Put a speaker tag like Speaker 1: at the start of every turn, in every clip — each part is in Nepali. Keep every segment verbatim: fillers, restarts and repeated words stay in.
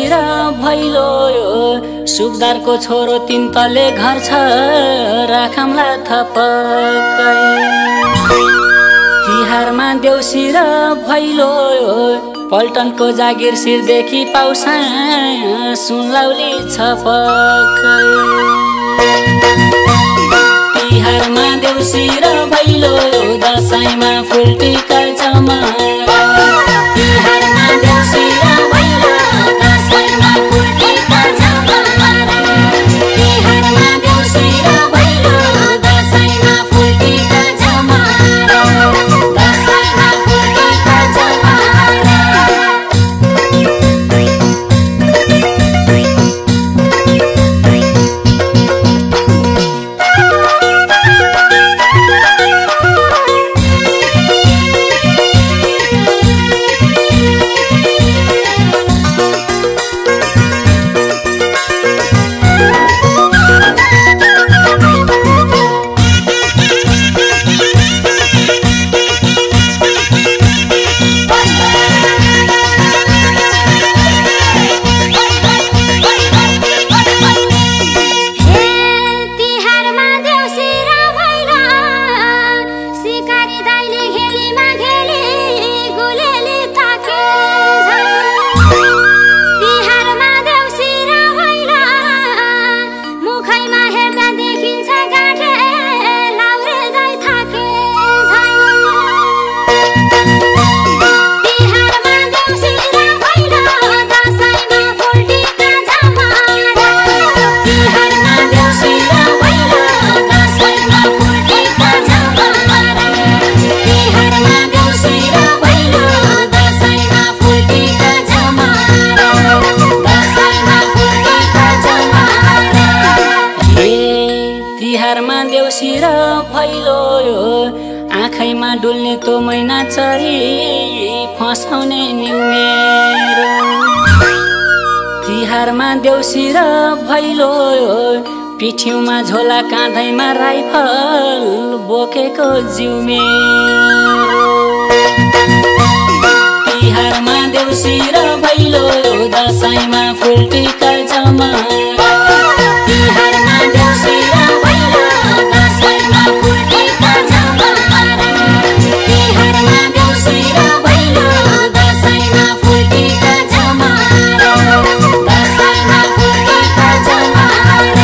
Speaker 1: देउसी र भैलो सुखदारको छोरो तीन तले घर छ राखमला थपकै तिहारमा देउसी र भैलो पल्टनको जागिर शिरदेखि पाउसा सुनलाउली छपकै तिहारमा देउसी र भैलो दसैँमा फुलटिका जमारा तिहारमा देउसी र भैलो दसैँमा फुलटिका जमारा तिहारमा देउसी र भैलो दसैँमा फुलटिका जमारा दसैँमा फुलटिका जमारा तिहारमा देउसी र भैलो आँखैमा डुल्ने तो मैना चरी फसाउने न्यु मेरो तिहारमा देउसी र भैलो पिठ्यूमा झोला काँधैमा राइफल बोकेको जिउ मेरो तिहारमा देउसी र भैलो दसैँमा फुलटिका जमारा तिहारमा देउसी र भैलो दसैँमा फुलटिका जमारा तिहारमा देउसी र भैलो दसैँमा फुलटिका जमारा दसैँमा फुलटिका जमारा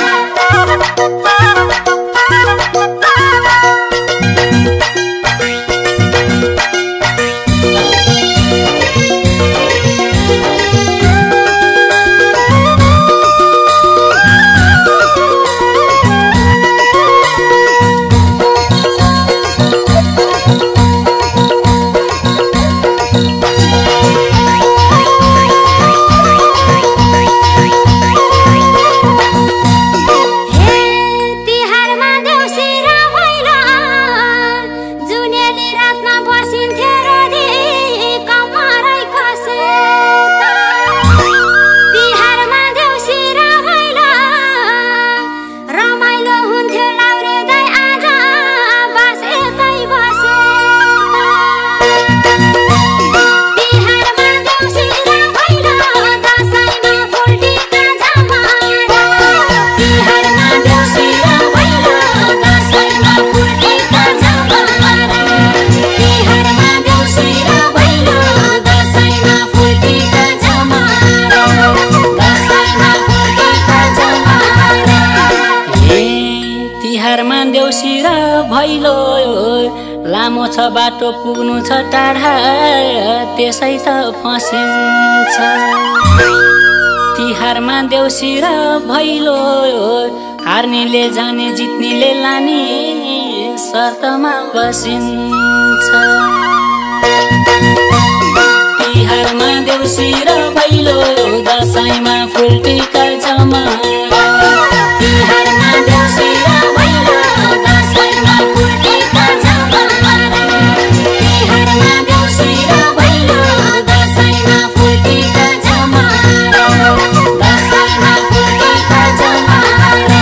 Speaker 1: देउसी र भैलो लामो छ बाटो पुग्नु छ टाढा त्यसै त फसिन्छ तिहारमा देउसी र भैलो हार्नेले जाने जित्नेले लाने शर्तमा बसिन्छ तिहारमा देउसी र भैलो दसैँमा फुलटिका जमारा तिहारमा देउसी र भैलो दसैँमा फुलटिका जमारा तिहारमा देउसी र भैलो दसैँमा फुलटिका जमारा दसैँमा फुलटिका जमारा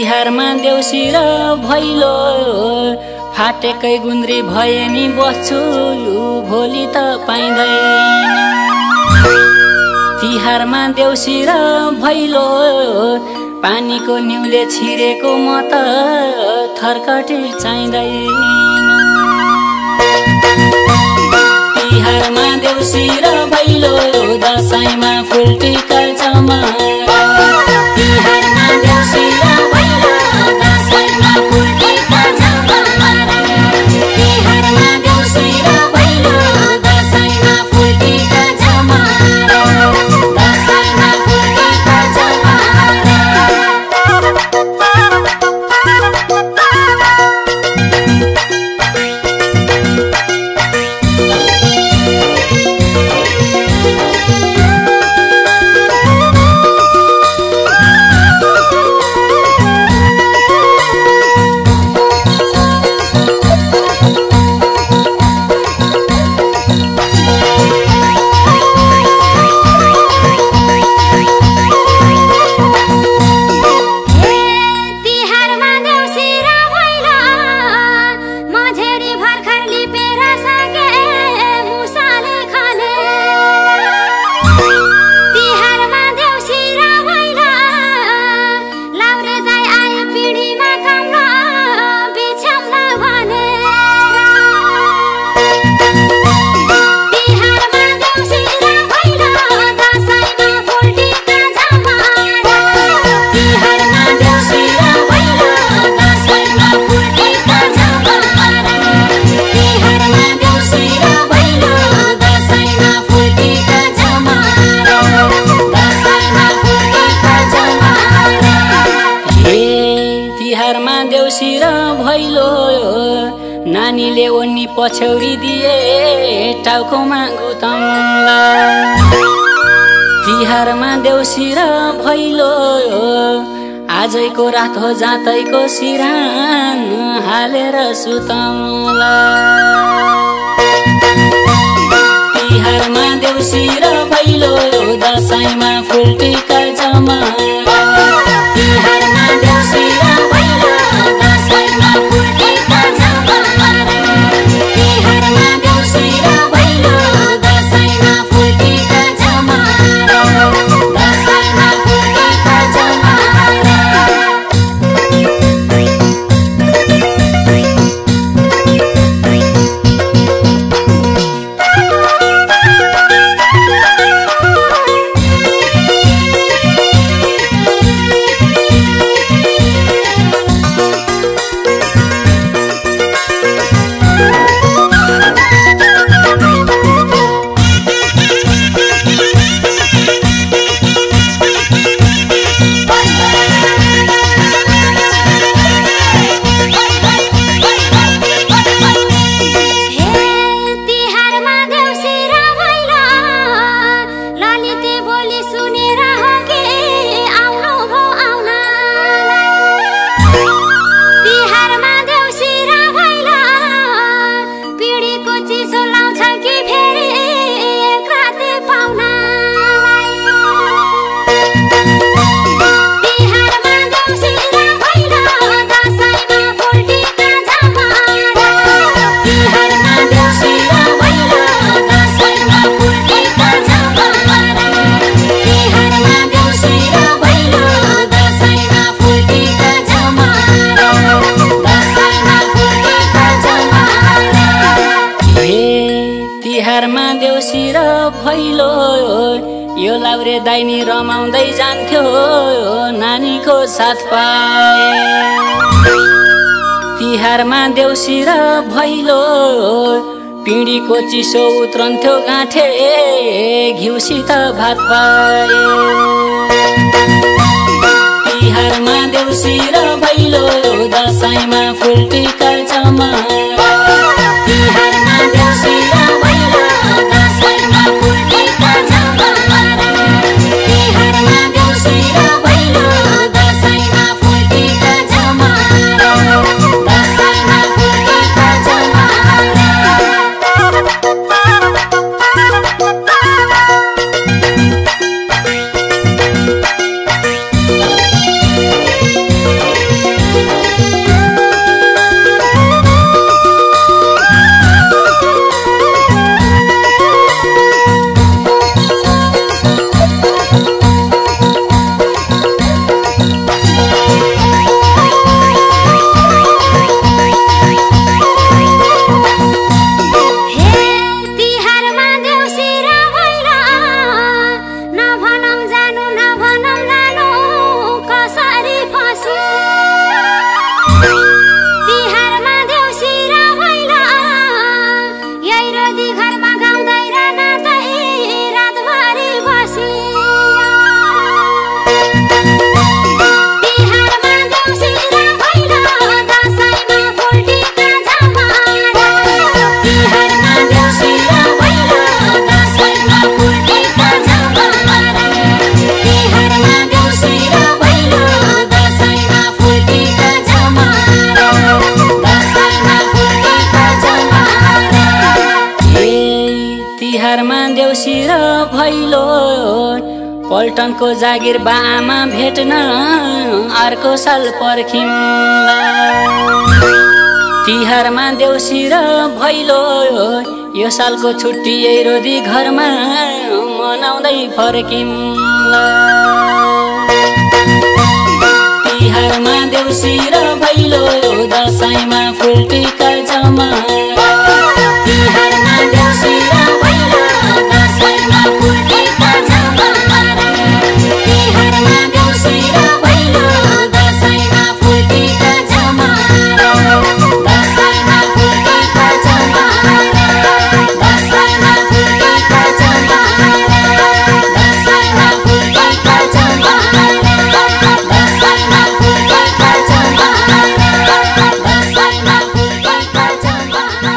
Speaker 1: तिहारमा देउसी र भैलो फाटेकै गुन्द्री भए नि बस्छु भोलि त पाइँदैन। तिहारमा देउसी र भैलो पानीको निउले छिरेको म त थर्कटे चाहिँदैन। तिहारमा देउसी र भैलो दसैँमा फुलटिका जमारा। तिहारमा देउसी र भैलो दसैँमा फुलटिका जमारा। तिहारमा देउसी र भैलो दसैँमा फुलटिका जमारा। दसैँमा फुलटिका जमारा। देउसी र भैलो नानीले ओन्नी पछौरी दिए टाउकोमा गुतौला। तिहारमा देउसी र भैलो आजैको रात हो जातैको सिरान हालेर सुतौला। तिहारमा देउसी र भैलो दसैँमा फुलटिका जमारा। तिहारमा देउसी र भैलो दसैँमा फुलटिका जमारा। तिहारमा देउसी र भैलो दसैँमा फुलटिका जमारा। दसैँमा फुलटिका जमारा। तिहारमा देउसी र भैलो यो लाउरे दाइनी रमाउँदै जान्थ्यो नानीको साथ पाए। तिहारमा देउसी र भैलो पिँढीको चिसो उत्रन्थ्यो गाँठे घिउसित भात पाए। तिहारमा देउसी र भैलो दसैँमा फुलटिका जमारा। तिहारमा देउसी र भैलो दसैँमा फुलटिका जमारा। तिहारमा देउसी र भैलो दसैँमा फुलटिका जमारा। दसैँमा फुलटिका जमारा। पल्टनको जागिर बामा भेट्न अर्को साल पर्खिम्ला। तिहारमा देउसी र भैलो यो सालको छुट्टी यही रोदी घरमा मनाउँदै फर्किम्ला। तिहारमा देउसी र भैलो दसैँमा फुलटिका जमारा। तिहारमा देउसी र भैलो दसैँमा फुलटिका जमारा। तिहारमा देउसी र भैलो दसैँमा फुलटिका जमारा। दसैँमा फुलटिका जमारा। दसैँमा फुलटिका जमारा। दसैँमा फुलटिका जमारा। दसैँमा फुलटिका जमारा। दसैँमा फुलटिका जमारा।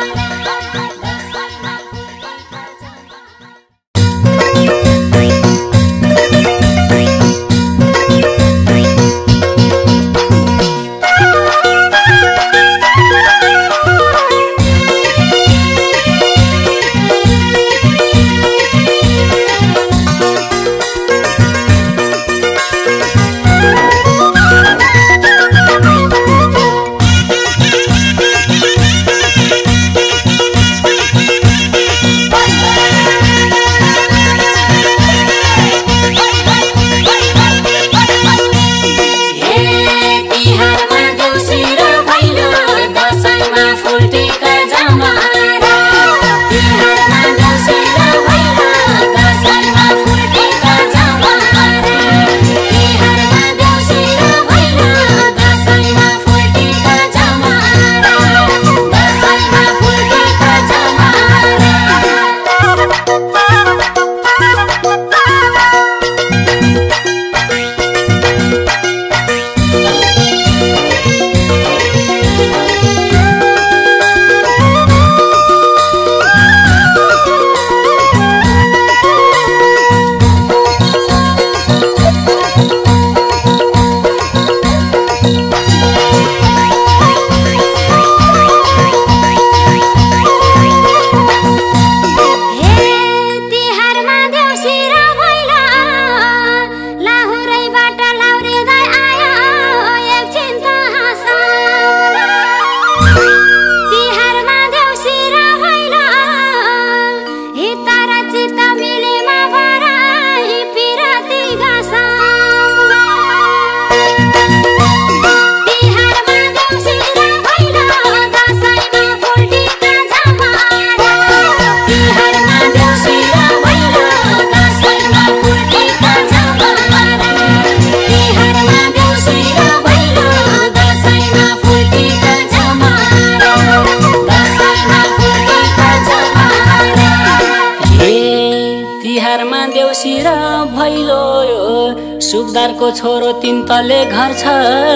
Speaker 1: सुखदारको छोरो तीन तले घर छ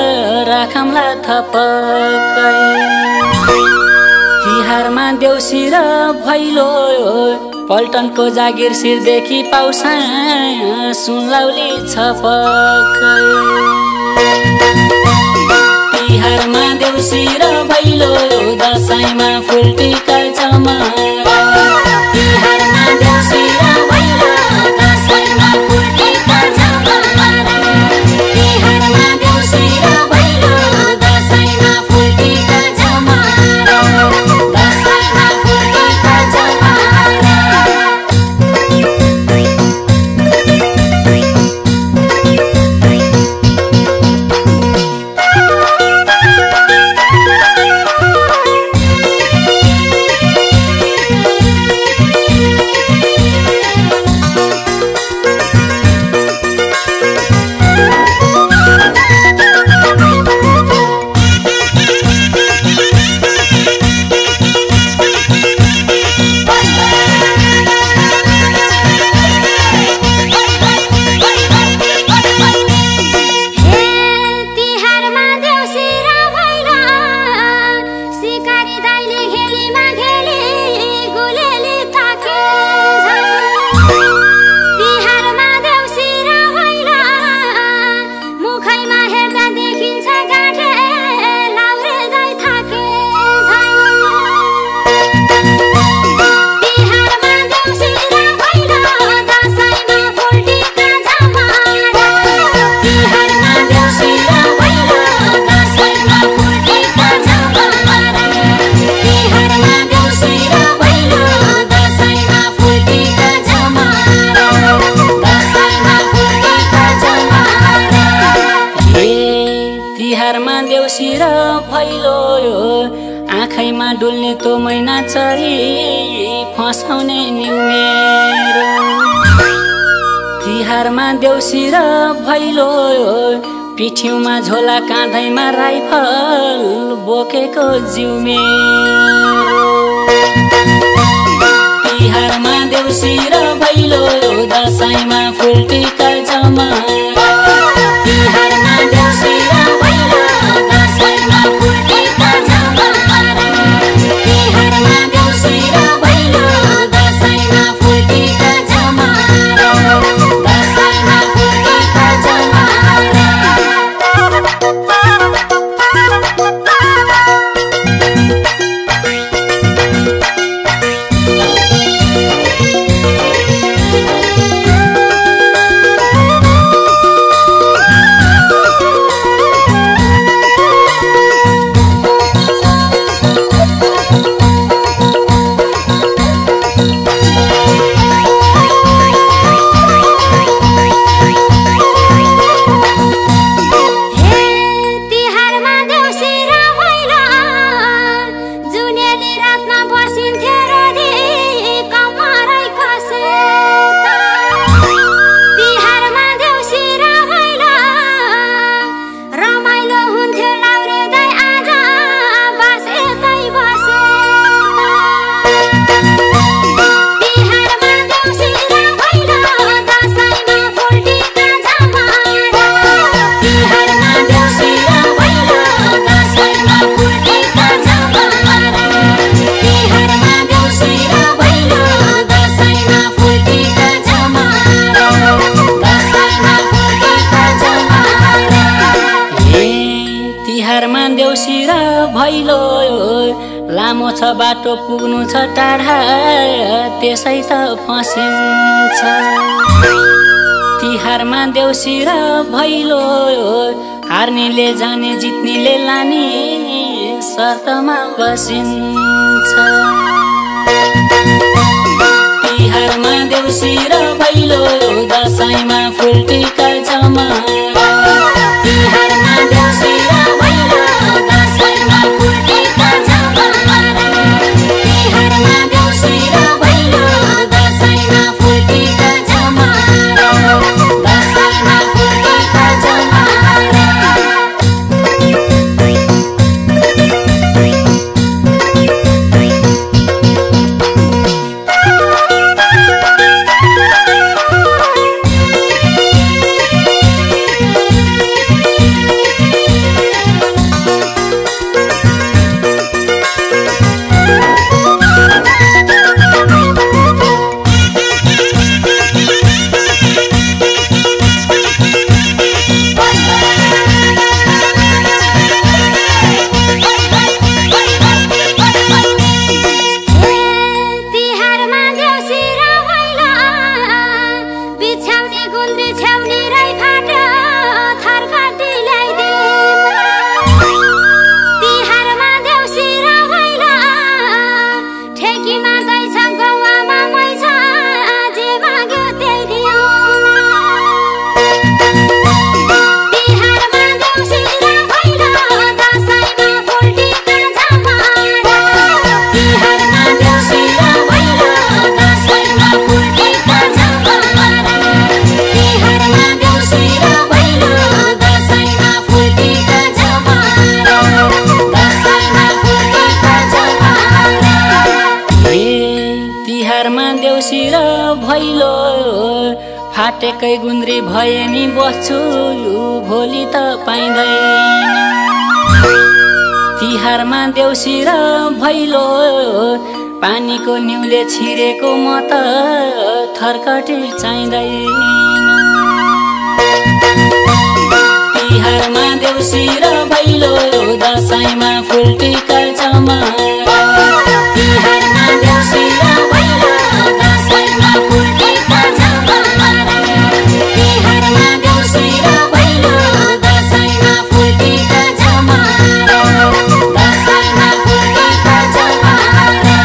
Speaker 1: राखमला थपकै। तिहारमा देउसी र भैलो पल्टनको जागिर शिरदेखि पाउसा सुनलाउली छपकै। तिहारमा देउसी र भैलो दसैँमा फुलटिका जमारा। तिहारमा देउसी र भैलो दसैँमा फुलटिका जमारा। तिहारमा देउसी र भैलो दसैँमा फुलटिका जमारा। दसैँमा फुलटिका जमारा। देउसी र भैलो आँखैमा डुल्ने तो मैना चरी फसाउने न्यु मेरो तिहारमा देउसी र भैलो पिठ्यूमा झोला काँधैमा राइफल बोकेको जिउ मेरो तिहारमा देउसी र भैलो दसैँमा फुलटिका जमारा तिहारमा देउसी र भैलो दसैँमा फुलटिका जमारा तिहारमा देउसी र भैलो दसैँमा फुलटिका जमारा दसैँमा फुलटिका जमारा देउसी र भैलो लामो छ बाटो पुग्नु छ टाढा त्यसै त फसिन्छ तिहारमा देउसी र भैलो हार्नेले जाने जित्नेले लाने शर्तमा बसिन्छ तिहारमा देउसी र भैलो दसैँमा फुलटिका जमारा तिहारमा देउसी र भैलो दसैँमा फुलटिका जमारा तिहारमा देउसी र भैलो दसैँमा फुलटिका जमारा दसैँमा फुलटिका जमारा फाटेकै गुन्द्री भए नि बस्छु भोलि त पाइँदैन तिहारमा देउसी र भैलो पानीको निउले छिरेको म त थर्कटे चाहिँदैन तिहारमा देउसी र भैलो दसैँमा फुलटिका जमारा तिहारमा देउसी र भैलो दसैँमा फुलटिका जमारा तिहारमा देउसी र भैलो दसैँमा फुलटिका जमारा दसैँमा फुलटिका जमारा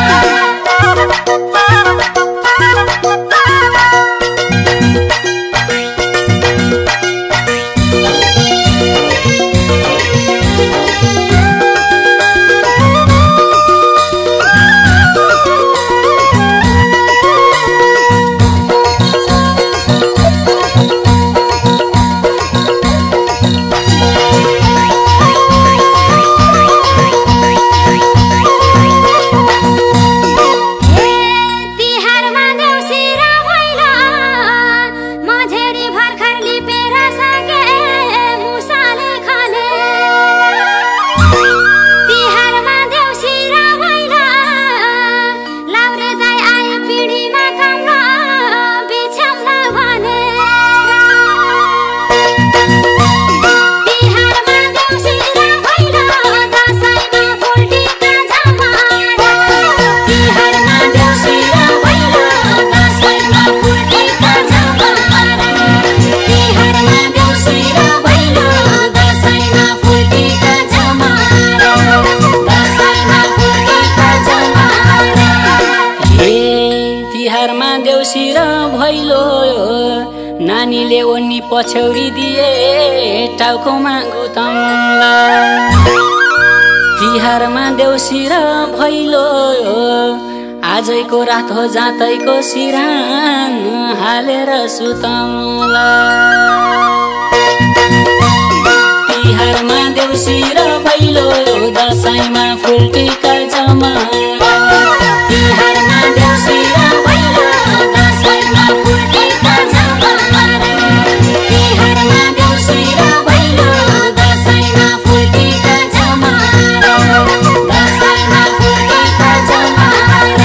Speaker 1: मैले ओनी पछौरी दिए टाउकोमा गुताउँला तिहारमा देउसी र भैलो आजैको रात हो जातैको सिरान हालेर सुताउँला तिहारमा देउसी र भैलो दसैँमा फुलटिका जमारा तिहारमा देउसी र भैलो दसैँमा फुलटिका जमारा तिहारमा देउसी र भैलो दसैँमा फुलटिका जमारा दसैँमा फुलटिका जमारा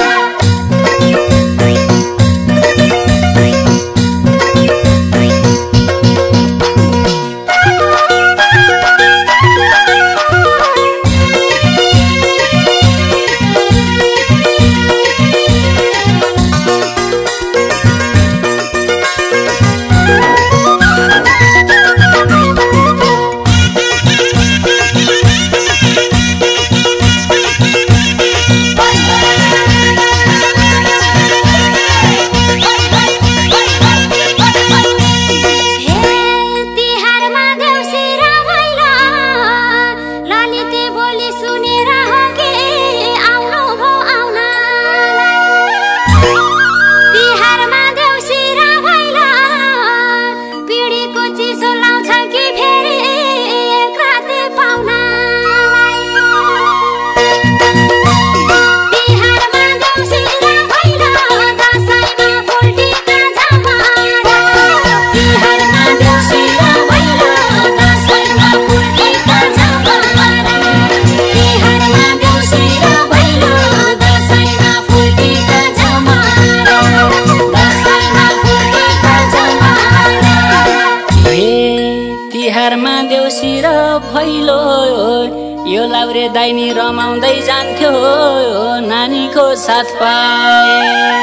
Speaker 1: तिहारमा देउसी र भैलो यो लाउरे दाइनी रमाउँदै जान्थ्यो नानीको साथ पाए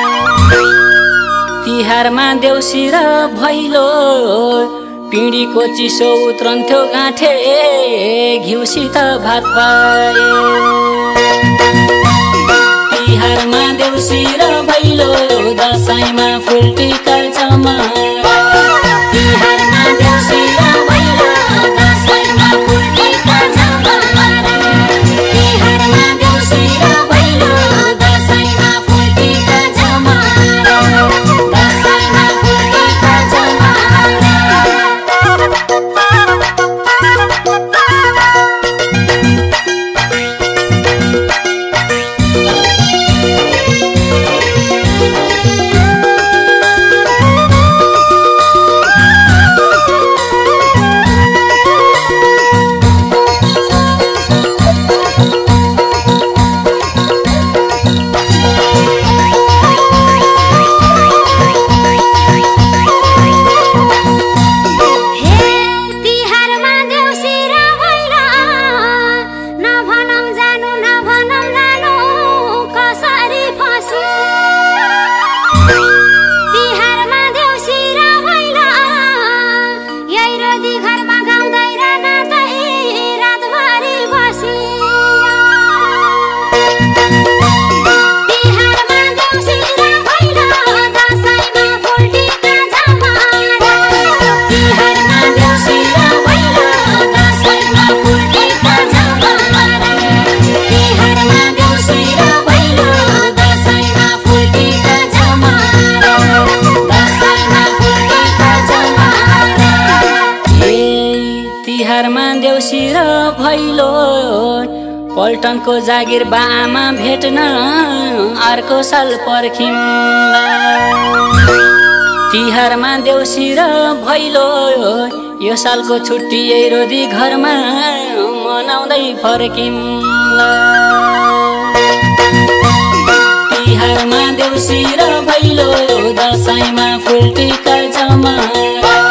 Speaker 1: तिहारमा देउसी र भैलो पिँढीको चिसो उत्रन्थ्यो गाँठे घिउसित भात पाए तिहारमा देउसी र भैलो दसैँमा फुलटिका जमारा तिहारमा देउसी र भैलो दसैँमा फुलटिका जमारा तिहारमा देउसी र भैलो दसैँमा फुलटिका जमारा दसैँमा फुलटिका जमारा तिहारमा देउसी र भैलो पल्टनको जागिर बामा भेट्न अर्को साल पर्खिम्ला तिहारमा देउसी र भैलो यो सालको छुट्टी यही रोदी घरमा मनाउँदै फर्किम्ला तिहारमा देउसी र भैलो दसैँमा फुलटिका जमारा